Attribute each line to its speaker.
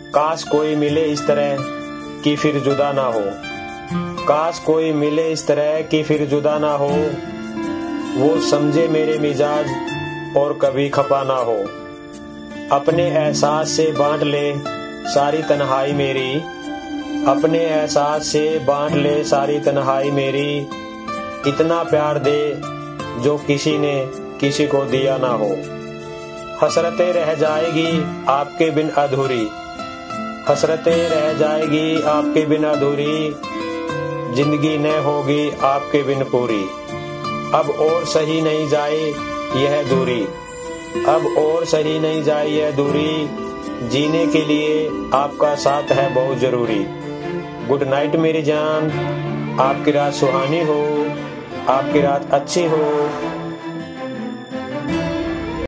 Speaker 1: काश कोई मिले इस तरह कि फिर जुदा ना हो, काश कोई मिले इस तरह कि फिर जुदा ना हो, वो समझे मेरे मिजाज और कभी खपा ना हो। अपने एहसास से बांट ले सारी तन्हाई मेरी, अपने एहसास से बांट ले सारी तन्हाई मेरी, इतना प्यार दे जो किसी ने किसी को दिया ना हो। हसरतें रह जाएगी आपके बिन अधूरी, हसरतें रह जाएगी आपके बिन अधूरी, जिंदगी न होगी आपके बिन पूरी। अब और सही नहीं जाए यह दूरी, अब और सही नहीं जाए यह दूरी, जीने के लिए आपका साथ है बहुत जरूरी। गुड नाइट मेरी जान, आपकी रात सुहानी हो, आपकी रात अच्छी हो।